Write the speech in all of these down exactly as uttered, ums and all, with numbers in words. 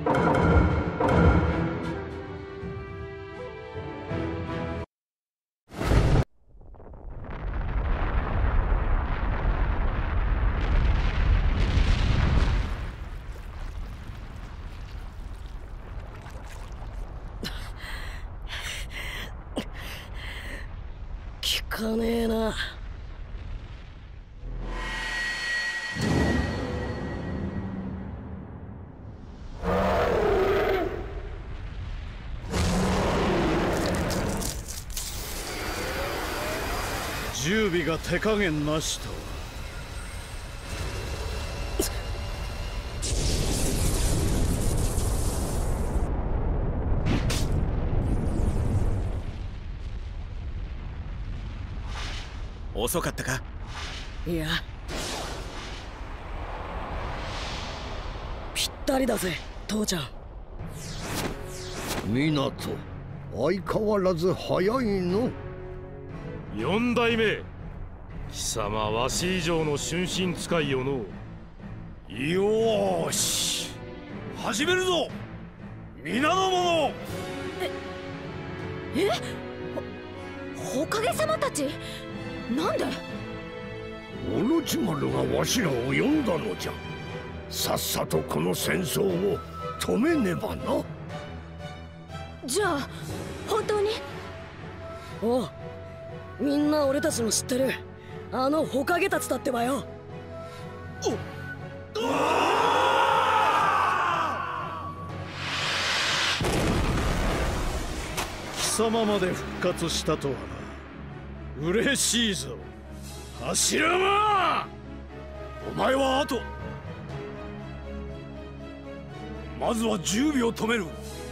聞かねえな。 準備が手加減なしと。 遅かったか？ いや、ぴったりだぜ父ちゃん。 湊、相変わらず早いの。 四代目、貴様わし以上の春心使いよの。 よーし、始めるぞ皆の者。 ええ、ほ、ほかげ様たち、なんで？ オロチマルがわしらを呼んだのじゃ。さっさとこの戦争を止めねばな。 じゃあ本当に？ おう、みんな俺たちの知ってるあのホカゲたちだってばよ。おっ、 貴様まで復活したとはな。嬉しいぞ柱間。お前は後。まずはじゅうびょう止める。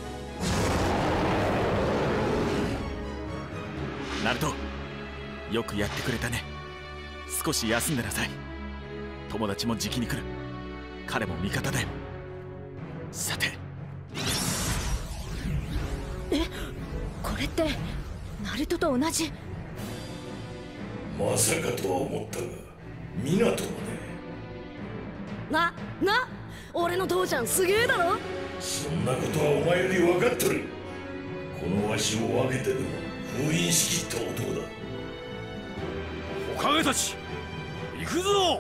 ナルト、よくやってくれたね。少し休んでなさい。友達もじきに来る。彼も味方だよ。さて、 え、これってナルトと同じ？ まさかとは思ったが、湊まで。 な、な、俺の父ちゃんすげえだろ。 そんなことはお前より分かっとる。このわしを分けてでも封印しきった男だ。 おかげたち行くぞ。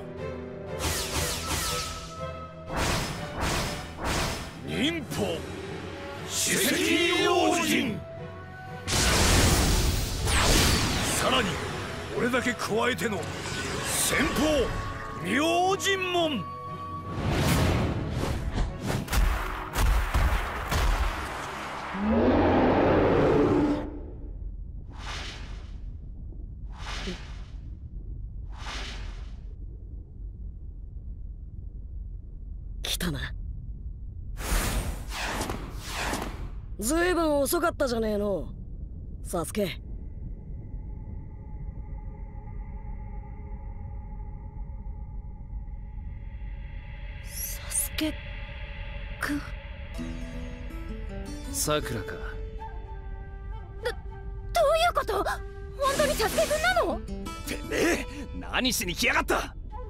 忍法史跡用心。さらに俺だけ加えての先鋒明神門。 来たな。ずいぶん遅かったじゃねえのサスケ。 サスケくん。 さくらか。 ど、どういうこと？本当にサスケくんなの？ てめえ、何しに来やがった？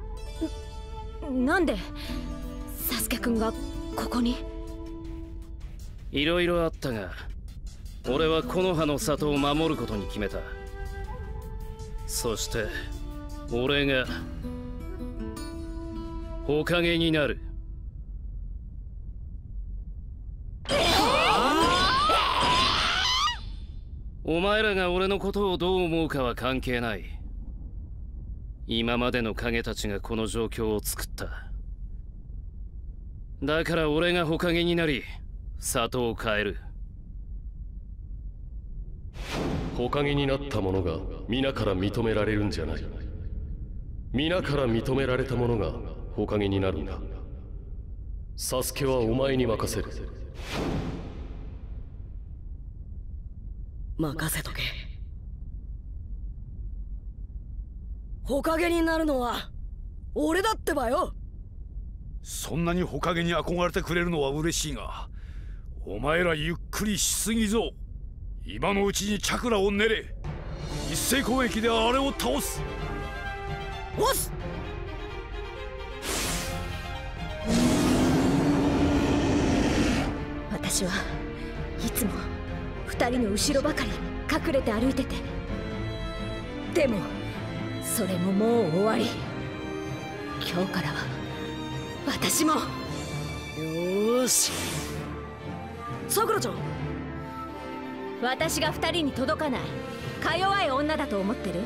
なんでサスケくんがここに？ いろいろあったが、俺は木の葉の里を守ることに決めた。そして俺が火影になる。お前らが俺のことをどう思うかは関係ない。今までの影たちがこの状況を作った。だから俺が火影になり里を変える。 火影になった者が皆から認められるんじゃない。皆から認められた者が火影になるんだ。サスケはお前に任せる。 任せとけ。火影になるのは俺だってばよ。 そんなに火影に憧れてくれるのは嬉しいが、お前らゆっくりしすぎぞ。今のうちにチャクラを練れ。一斉攻撃であれを倒す。 おす。 私はいつも二人の後ろばかり隠れて歩いてて、でもそれももう終わり。今日からは私も。よーし、さくらちゃん。 私が二人に届かないか弱い女だと思ってる？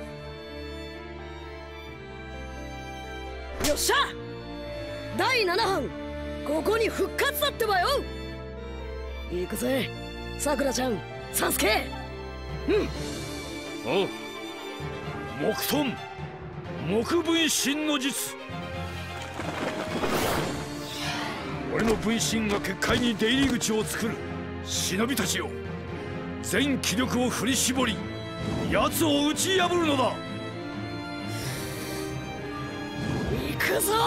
よっしゃ、だいななはんここに復活だってばよ。行くぜさくらちゃん、サスケ。 うん。おう、木遁木分身の術。俺の分身が結界に出入り口を作る。忍びたちよ、全気力を振り絞り奴を打ち破るのだ。 行くぞ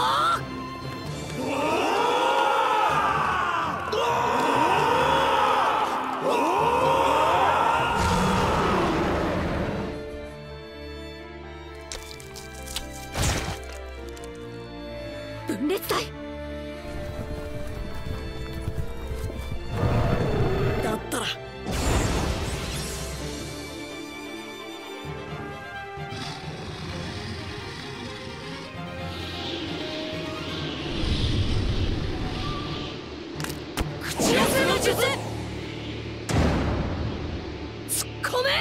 分裂体。 だったら口寄せの術。 突っ込め。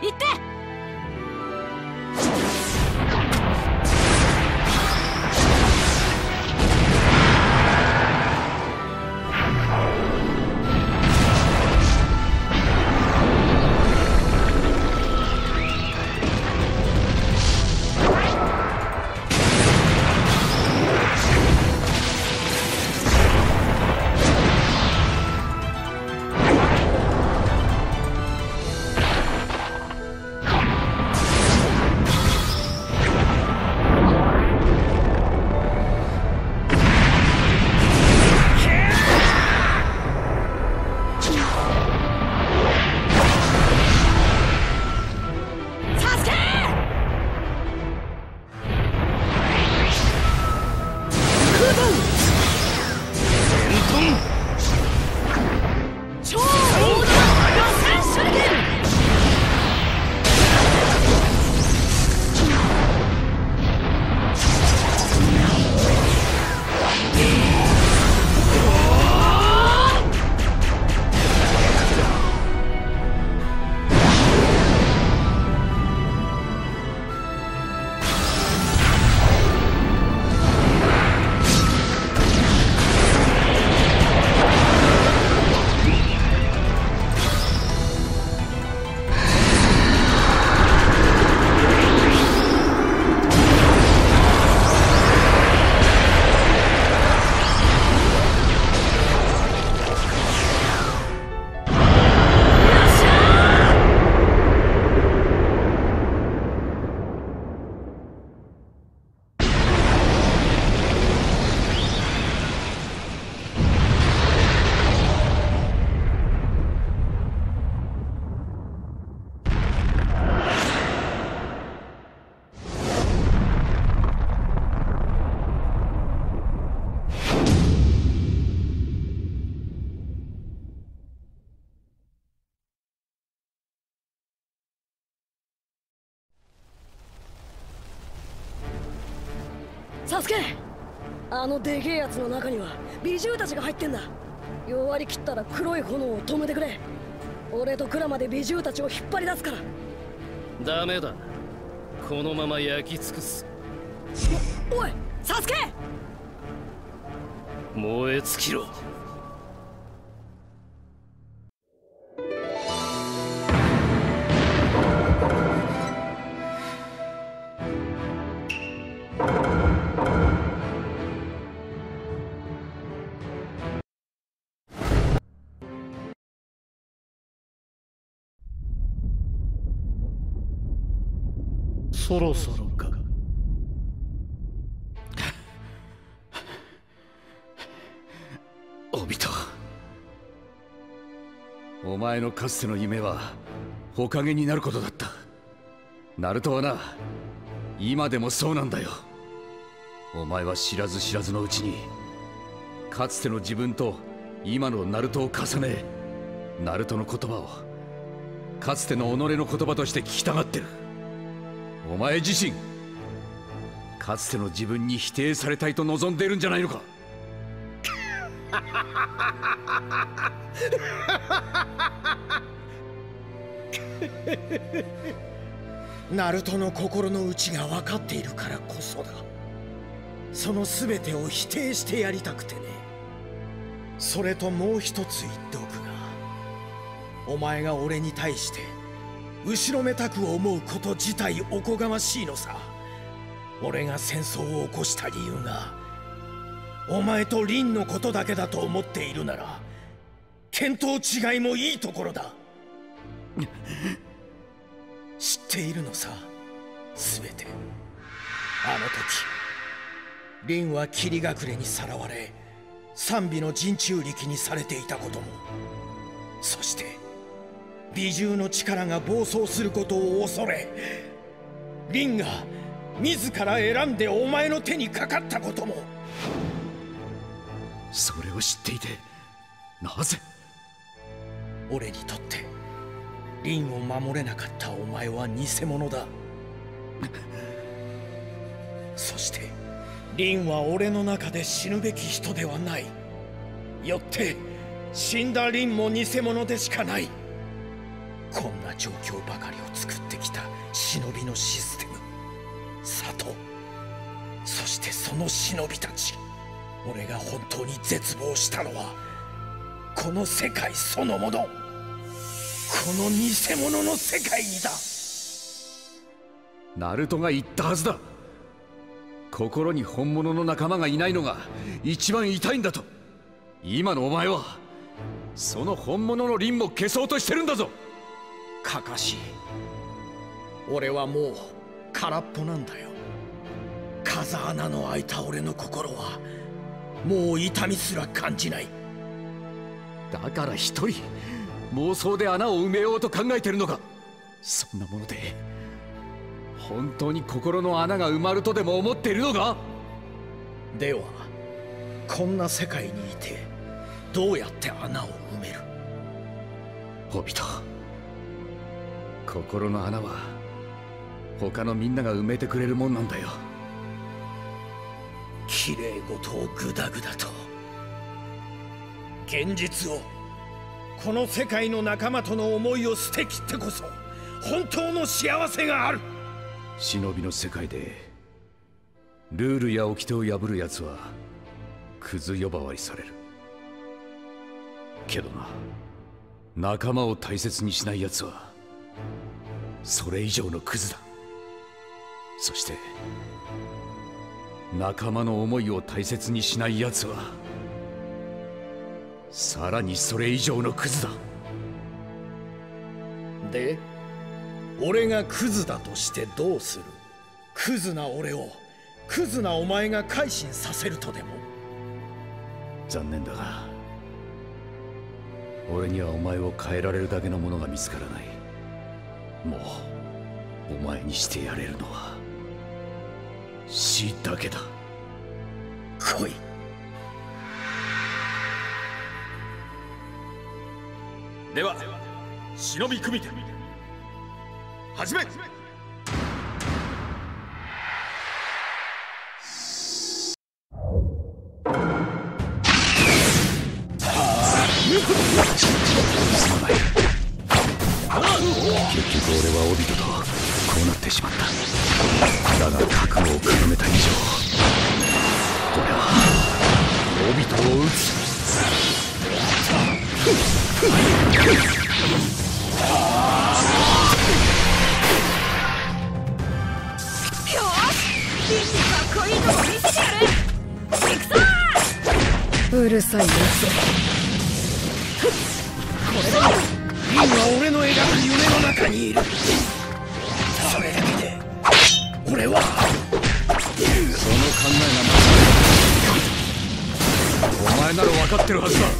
行って。サスケ、あのでけえやつの中には美獣たちが入ってんだ。弱り切ったら黒い炎を止めてくれ。俺とクラマで美獣たちを引っ張り出すから。 ダメだ、このまま焼き尽くす。 お、おいサスケ、 燃え尽きろ。 そろそろか。 オビト、お前のかつての夢は火影になることだった。ナルトはな、今でもそうなんだよ。お前は知らず知らずのうちにかつての自分と今のナルトを重ね、ナルトの言葉をかつての己の言葉として聞きたがってる。お前自身かつての自分に否定されたいと望んでいるんじゃないのか。 ナルトの心の内が分かっているからこそだ。その全てを否定してやりたくてね。それともう一つ言っておくが、お前が俺に対して後ろめたく思うこと自体おこがましいのさ。俺が戦争を起こした理由がお前とリンのことだけだと思っているなら、見当違いもいいところだ。知っているのさ、すべて。あの時リンは霧隠れにさらわれ、賛美の陣中力にされていたことも、そして美獣の力が暴走することを恐れ、リンが自ら選んでお前の手にかかったことも。 それを知っていてなぜ？ 俺にとってリンを守れなかったお前は偽物だ。そしてリンは俺の中で死ぬべき人ではない。よって死んだリンも偽物でしかない。こんな状況ばかりを作っのシステム、里、そしてその忍びたち。俺が本当に絶望したのはこの世界そのもの、この偽物の世界にだ。 ナルトが言ったはずだ。心に本物の仲間がいないのが一番痛いんだと。今のお前はその本物の凛も消そうとしてるんだぞ。 カカシ、俺はもう空っぽなんだよ。風穴の開いた俺の心はもう痛みすら感じない。 だから一人妄想で穴を埋めようと考えてるのか。そんなもので本当に心の穴が埋まるとでも思っているのか。 ではこんな世界にいてどうやって穴を埋める。 ホビト、心の穴は他のみんなが埋めてくれるもんなんだよ。 きれい事をグダグダと、現実を、この世界の仲間との思いを捨てきってこそ本当の幸せがある。 忍びの世界でルールや掟を破るやつはクズ呼ばわりされる。けどな、仲間を大切にしないやつはそれ以上のクズだ。そして仲間の思いを大切にしないやつはさらにそれ以上のクズだ。 で、俺がクズだとしてどうする。クズな俺をクズなお前が改心させるとでも。 残念だが俺にはお前を変えられるだけのものが見つからない。もうお前にしてやれるのは死だけだ。 来い。 では忍び組手始め。 結局俺はオビトとこうなってしまった。だが覚悟を固めた以上俺はオビトを撃つ。 よし、リンにかっこいいとこ見せてやる。行くぞ。 うるさいやつ。 これだ。リンは俺の描く夢の中にいる。それだけで俺はその考えが間違いだ。お前なら分かってるはずだ。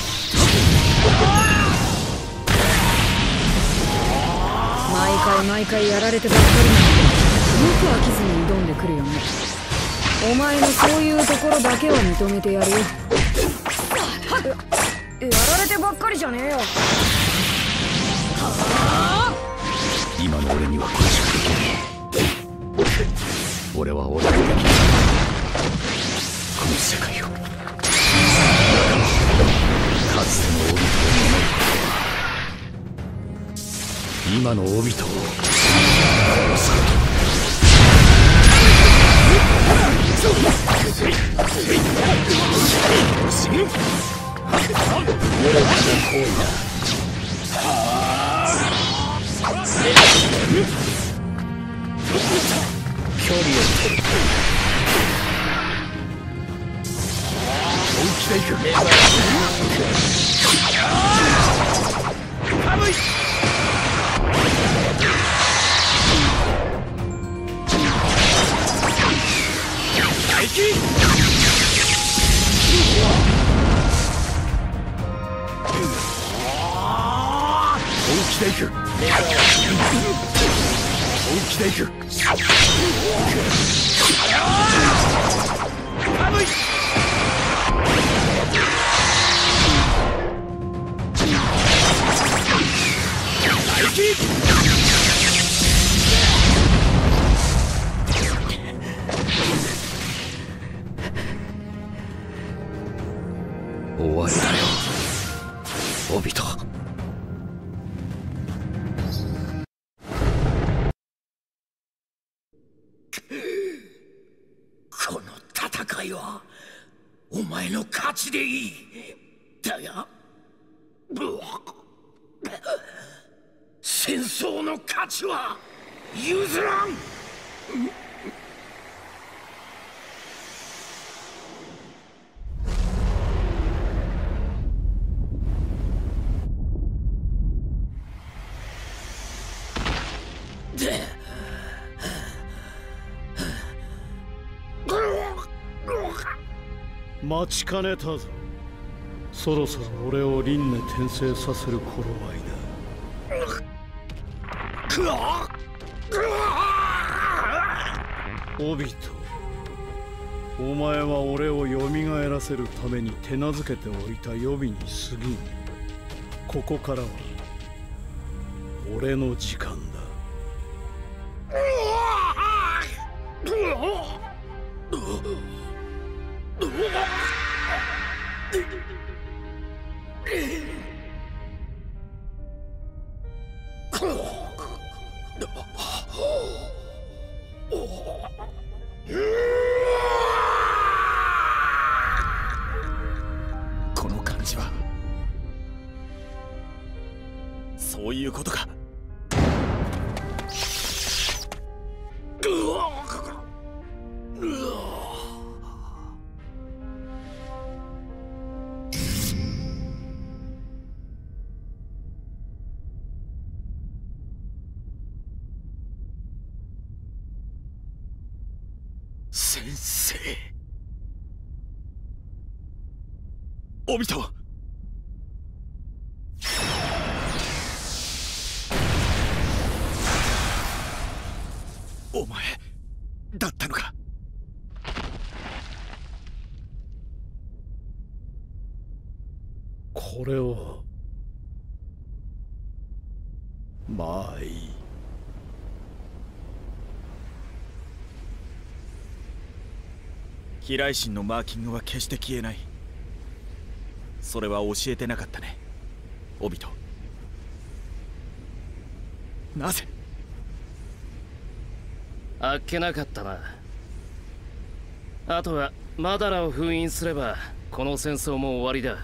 毎回毎回やられてばっかりなんでよく飽きずに挑んでくるよね。お前のそういうところだけは認めてやるよ。やられてばっかりじゃねえよ。 今の俺にはこれしかできない。俺は俺だけにこの世界を、かつてのオビトを守ることは今のオビトを殺すこと。距離を取る。本気でいく。寒い。大気。本気でいく。本気でいく。寒い。大気。終わりだよ、オビト。 いはお前の勝ちでいい。だが戦争の価値は譲らん。 待ちかねたぞ。そろそろ俺を輪廻転生させる頃合いだ。オビト、お前は俺を蘇らせるために手なずけておいた予備に過ぎん。ここからは俺の時間だ。 この感じはそういうことか。 先生、 オビト、お前だったのか。 これをまあいい。 飛来神のマーキングは決して消えない。それは教えてなかったね、オビト。なぜ？ あっけなかったな。あとはマダラを封印すればこの戦争も終わりだ。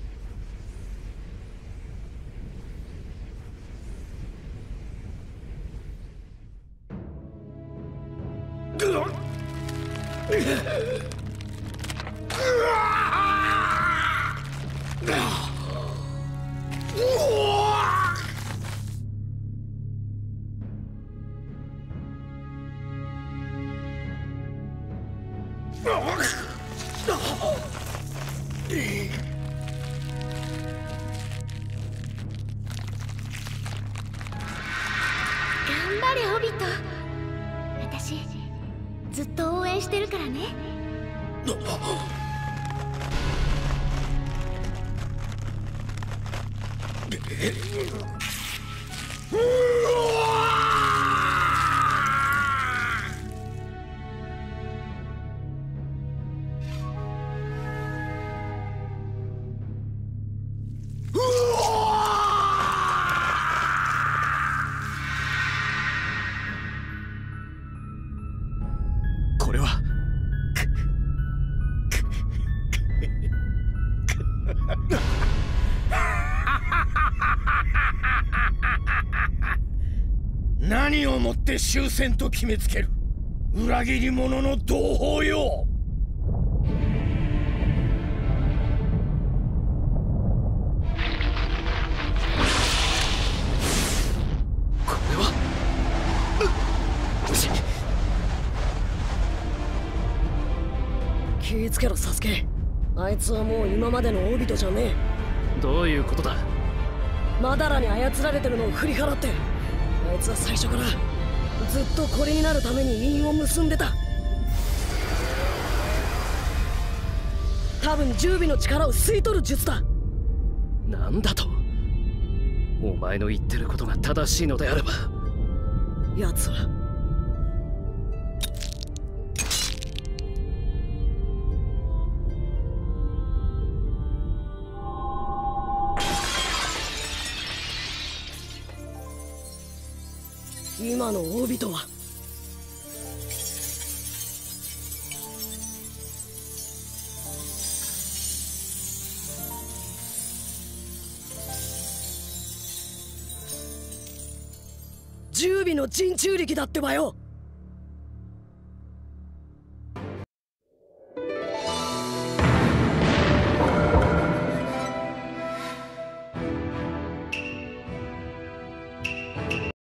頑張れオビト。私ずっと応援してるからね。 これは何をもって終戦と決めつける。裏切り者の同胞よ。 これは気ぃつけろサスケ。あいつはもう今までのオビトじゃねえ。どういうことだ。 マダラに操られてるのを振り払って、あいつは最初からずっとこれになるために因を結んでた。多分十尾の力を吸い取る術だ。 なんだと。お前の言ってることが正しいのであれば、 奴は今のオビトは十尾の陣中力だってばよ。